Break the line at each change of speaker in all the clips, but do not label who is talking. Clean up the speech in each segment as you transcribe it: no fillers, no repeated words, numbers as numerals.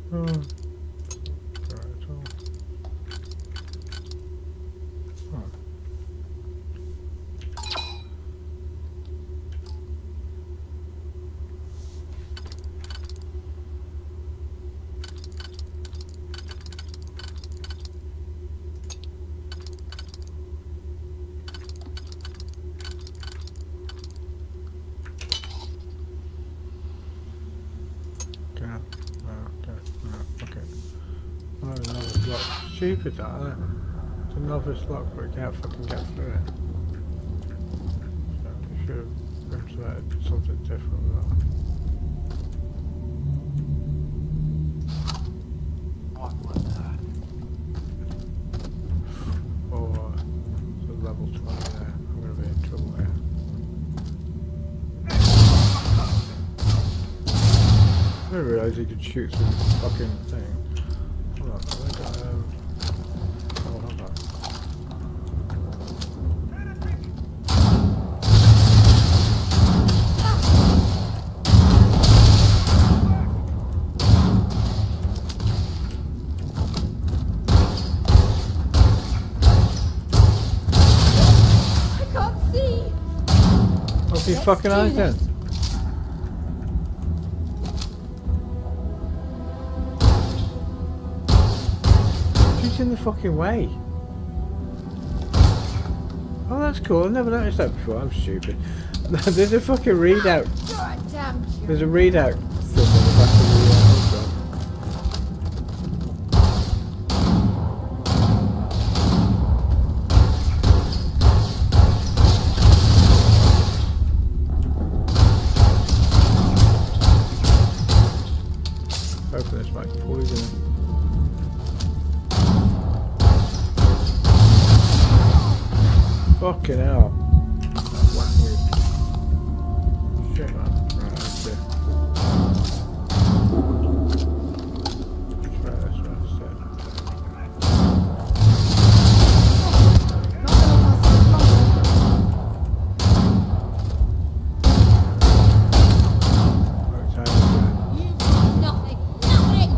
Oh. Right, oh. Oh, another block. Stupid that, isn't it? It's a novice lock, but we can't fucking get through it. So we should have implemented something different with that. Oh, so level 20 there. I'm going to be in trouble here. I didn't realise he could shoot through the fucking thing. Hold on, I got, oh, hold on.
I can't see.
What's he fucking eyes then? In the fucking way. Oh, that's cool. I've never noticed that before. I'm stupid. There's a fucking readout. There's a readout thing on the back of the hopefully this might poison. Fucking hell. Shit, man. Right, that's it. Let's try this one instead. Right, time to
Nothing. Nothing.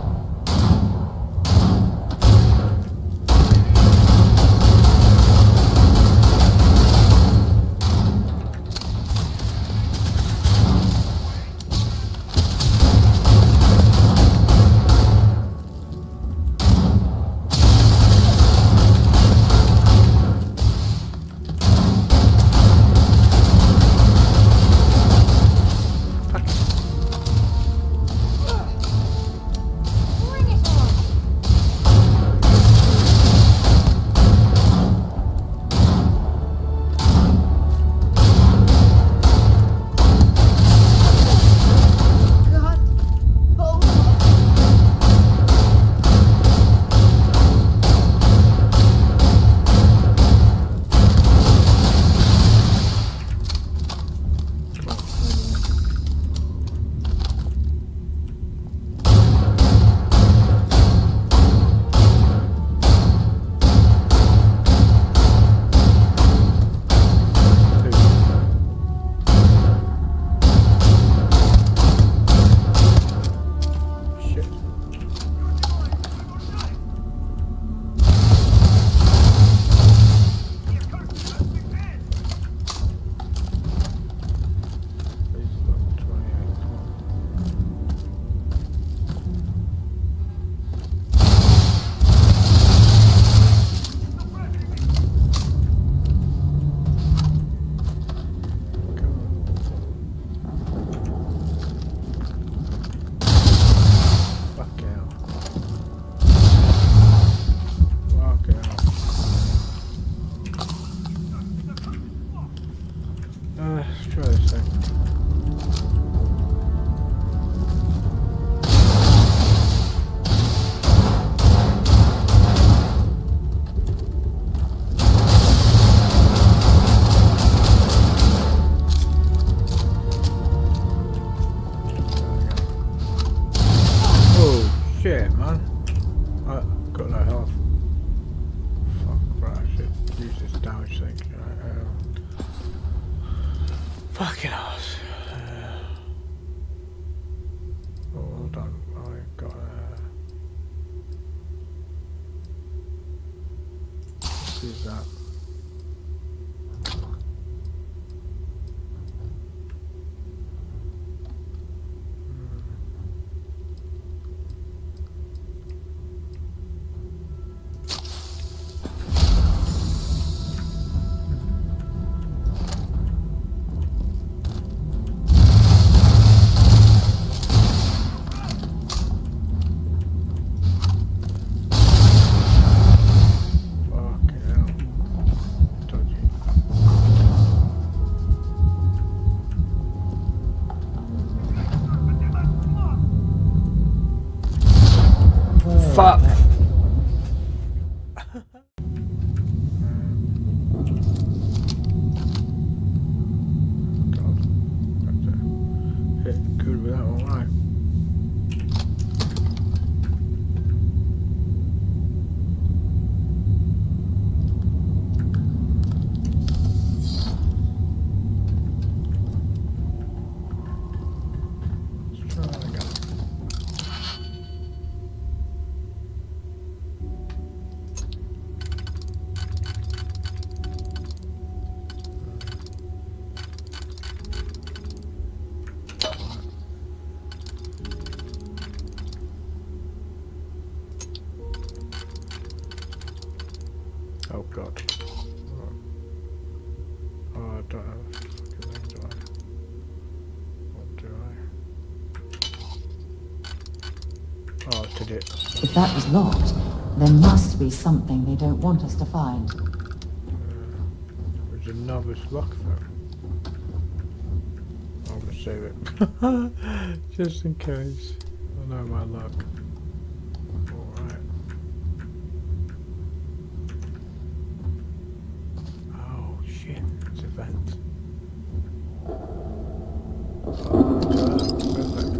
Let's try this thing. Oh shit, man. I got no health. Fuck, right, I should use this damage thing. Fucking ass.
let's use that. Fuck! God, that's hit good with that one, right? Let's try that again. Oh God. Oh, I don't have a fucking thing, do I? What do I? Oh, I did it.
If that was locked, there must be something they don't want us to find.
There's a novice lock though. I'm gonna save it. Just in case. I know my luck. Alright. Oh shit, it's a vent. Perfect.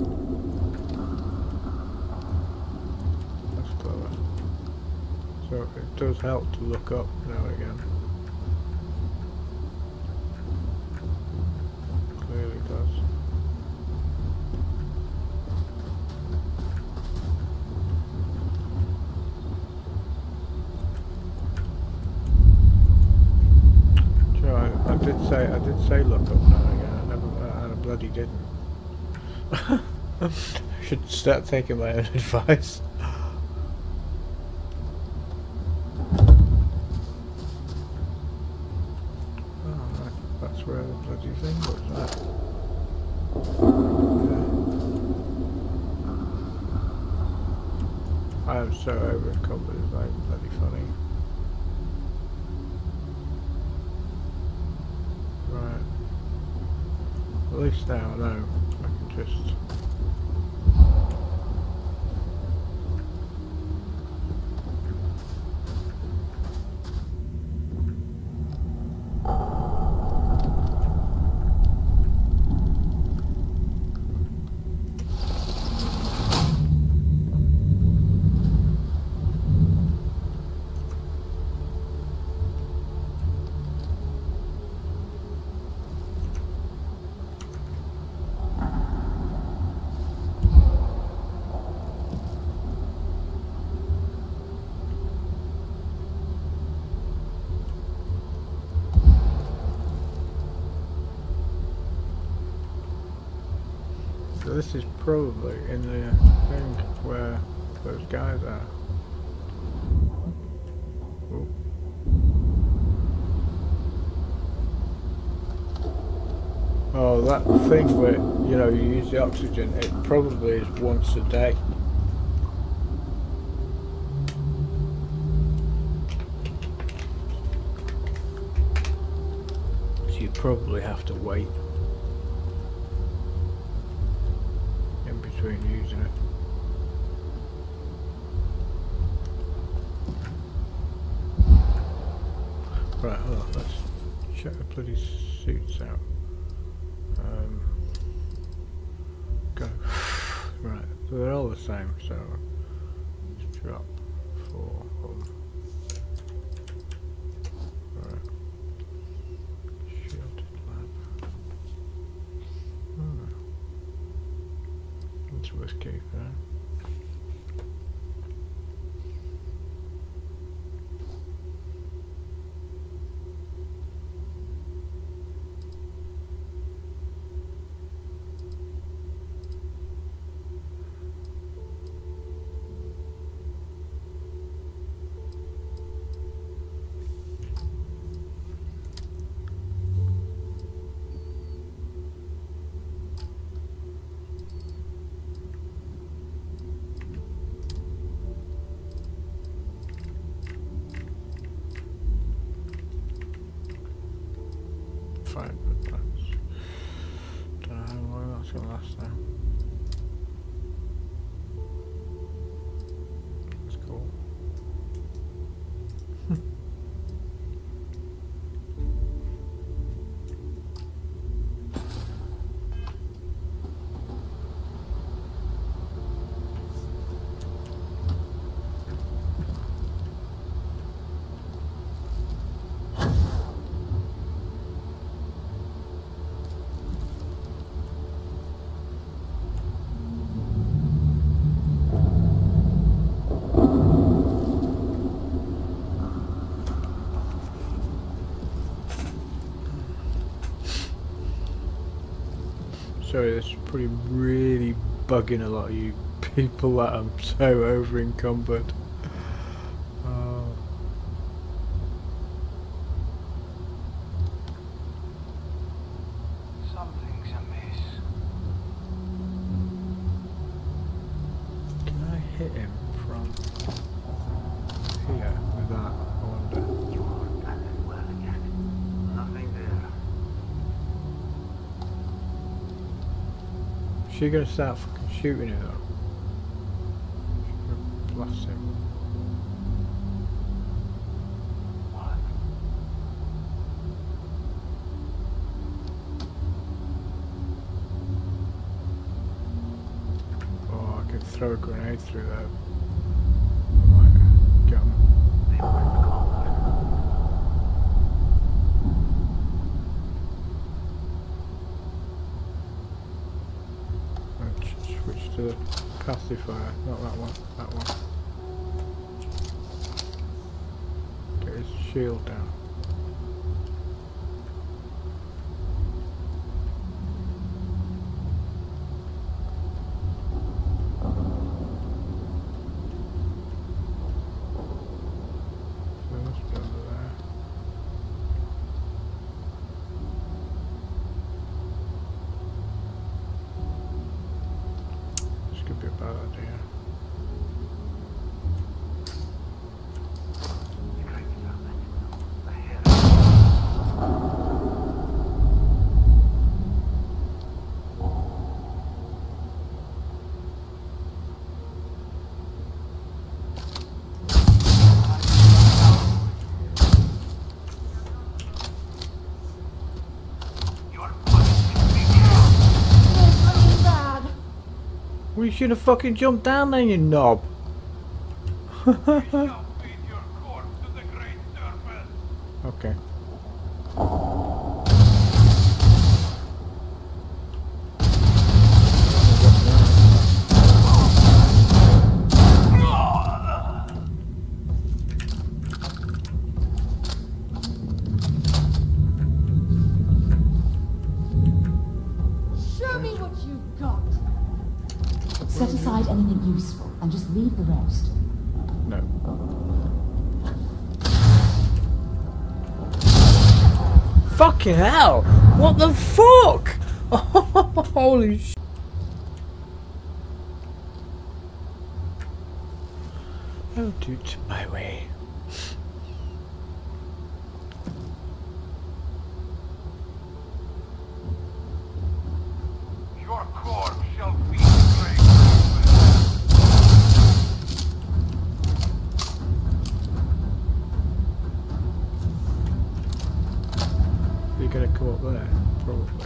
That's clever. So it does help to look up now and again. Clearly does. I did say look up now and again. I bloody didn't. I should start taking my own advice. Oh, that's where the bloody thing looks at. I am so overcome, but it's like bloody funny. Right. At least now I know I can just... So this is probably in the thing where those guys are. Ooh. Oh, that thing where, you know, you use the oxygen, it probably is once a day. So you probably have to wait in between using it. Right, hold on, let's check the bloody suits out. Go. Right, so they're all the same, so let's drop 4 on. Right. Shielded lamp. Oh. It's worth keeping. fine, but that's... Don't know how long that's going to last now. That's cool. Sorry, this is probably really bugging a lot of you people that I'm so over encumbered.
Something's amiss.
Can I hit him from here with that? I wonder.
You are at it well again. Nothing there.
She gonna start fucking shooting it though. She's gonna blast him.
What?
Oh, I could throw a grenade through there. I might get him.
They weren't called.
Switch to the pacifier, not that one, that one. Get his shield down. So it must be under there. This could be a bad idea. Well, you should have fucking jumped down then, you knob. Okay.
Show me what you've got. Set aside anything useful and just leave the rest.
No. Fucking hell! What the fuck? Holy sh! I'll do it my way.
Your corpse shall be great.
You're gonna come up there, probably.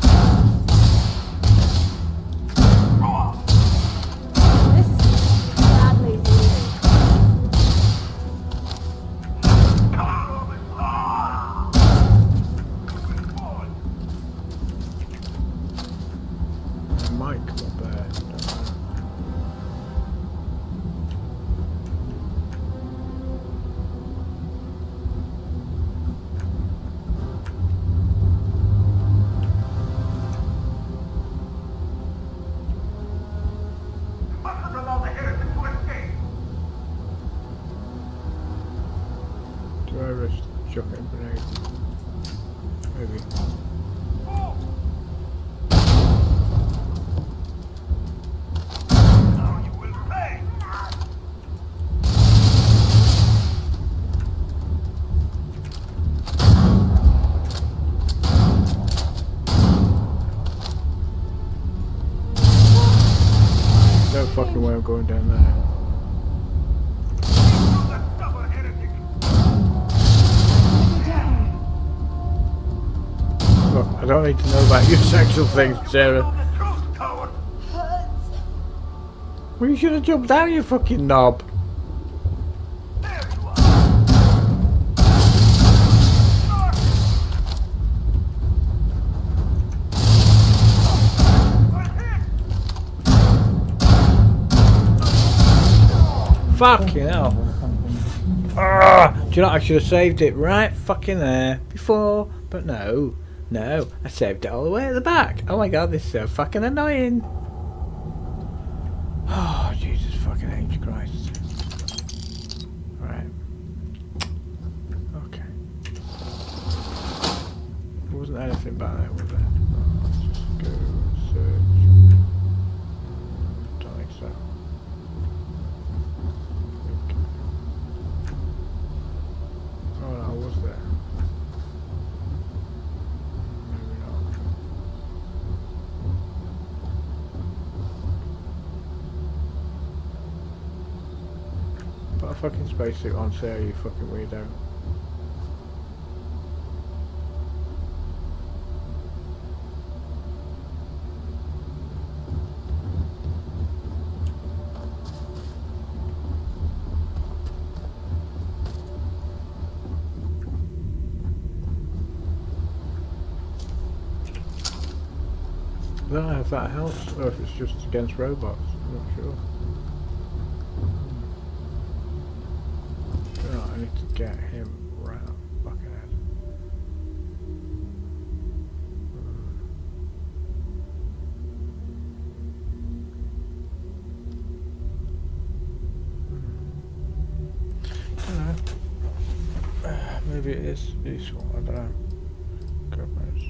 This is badly for you.
I might come up there. Don't know.
Mustn't allow the heretic to escape.
Do I risk chucking a grenade? Maybe.
Oh!
fucking way I'm going down there. Look, I don't need to know about your sexual things, Sarah. Well, you should have jumped out, you fucking knob. Fucking hell. Do you know, I should have saved it right fucking there before, but no, I saved it all the way at the back. Oh my god, this is so fucking annoying. Oh, Jesus fucking H Christ. Right. Okay. There wasn't anything back there, was there? No, let's just go search. Don't think so. Oh no, was there? Maybe not. Put a fucking spacesuit on, Sarah, you fucking weirdo. I don't know if that helps or if it's just against robots. I'm not sure. Right, I need to get him round back ahead. I don't know. Maybe it is useful, I don't know. God knows.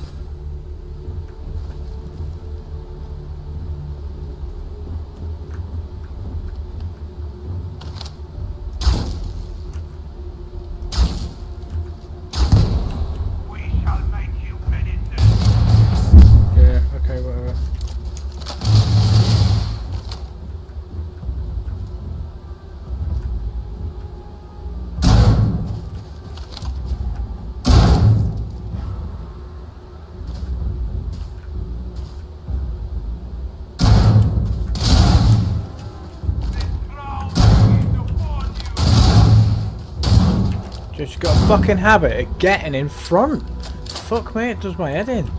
Just got a fucking habit of getting in front. Fuck me, it does my head in.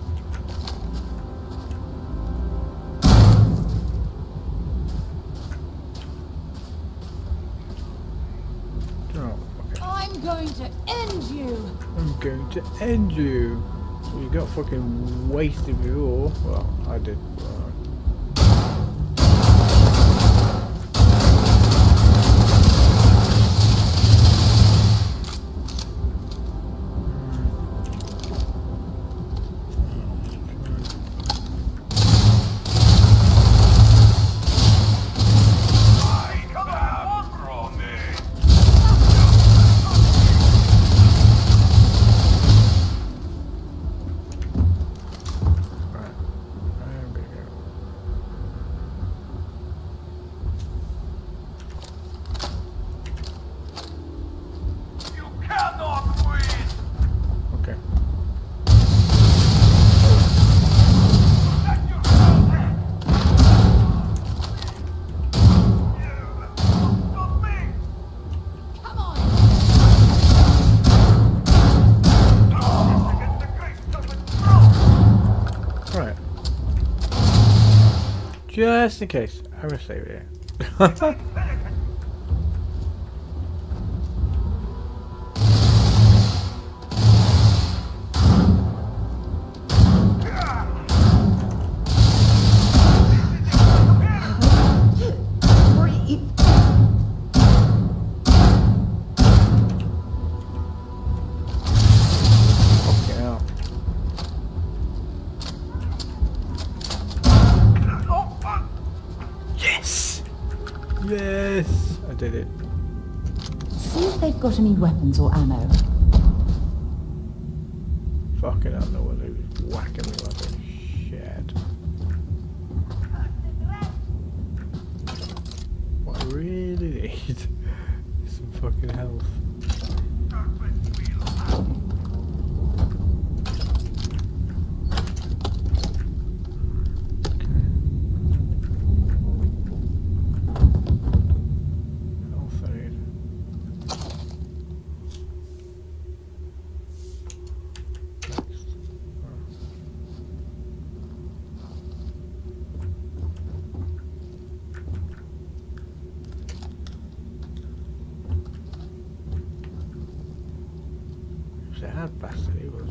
Oh, okay.
I'm going to end you.
I'm going to end you. So you got fucking wasted before. Well, I did. Just in case, I'm gonna save it here. Yes! I did it.
See if they've got any weapons or ammo.
Fucking hell, no one who's whacking me like a shit. fucking health. Health aid. Next. If it had bastard, he would